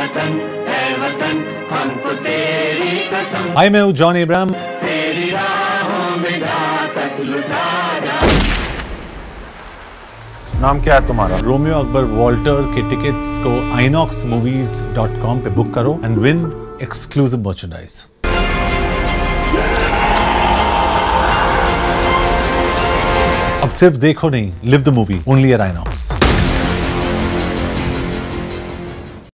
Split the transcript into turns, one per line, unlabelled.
वतन हमको तेरी कसम।
हाय, मैं हूँ जॉन इब्राहिम।
तेरी राहों में जा तक लुटा जा।
नाम क्या है तुम्हारा?
रोमियो अकबर वॉल्टर के टिकट्स को inoxmovies.com पे बुक करो एंड विन एक्सक्लूसिव मर्चेंडाइज। अब सिर्फ देखो नहीं, live the movie only at INOX।